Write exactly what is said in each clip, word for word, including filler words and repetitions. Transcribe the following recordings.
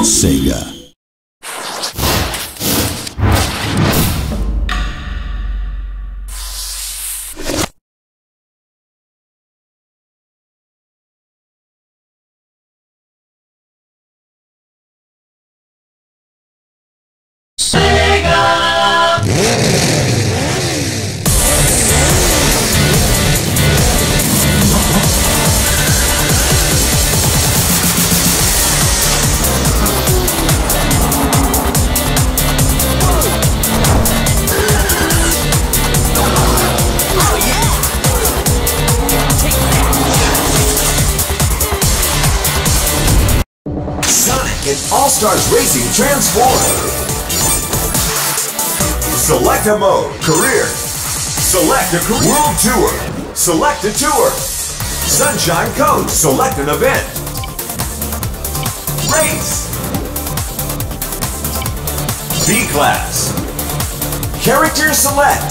Sega. In All-Stars Racing Transform. Select a mode, career. Select a career. World Tour. Select a tour. Sunshine Coast. Select an event. Race. B-Class. Character select.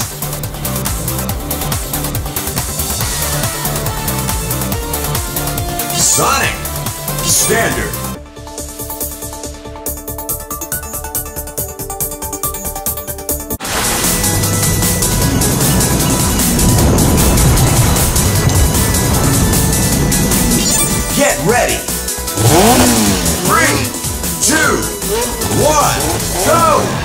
Sonic. Standard. Get ready! Three, two, one, go!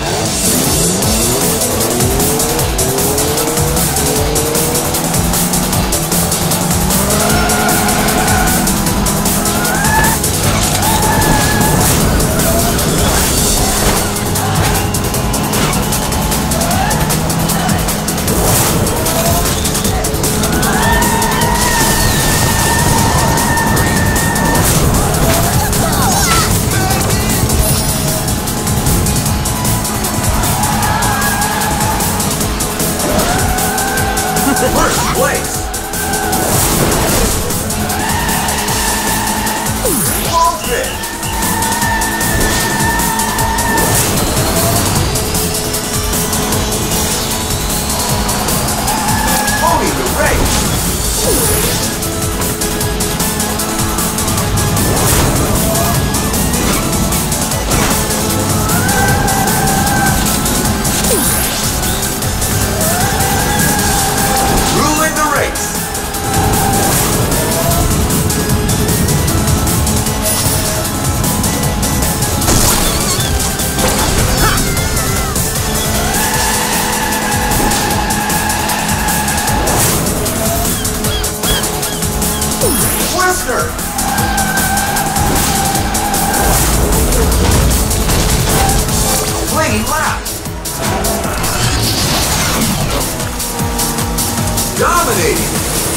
First place! Goldfish! Owning the race! Ruling the race! Whisker! Clean lap! Dominating!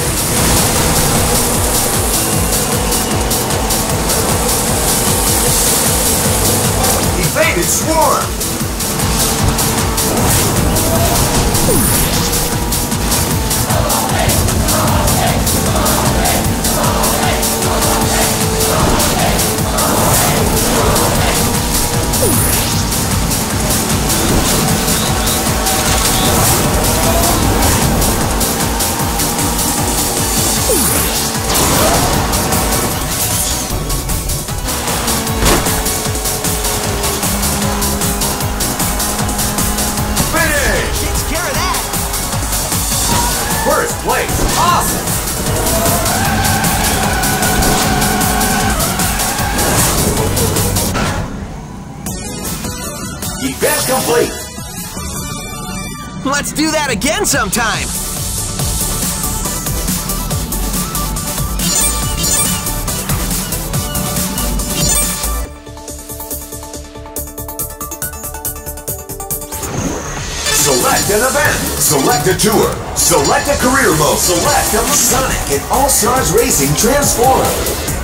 Evaded Swarm! First place, awesome! Event complete! Let's do that again sometime! Select an event. Select a tour. Select a career mode. Select a Sonic and All-Stars Racing Transform.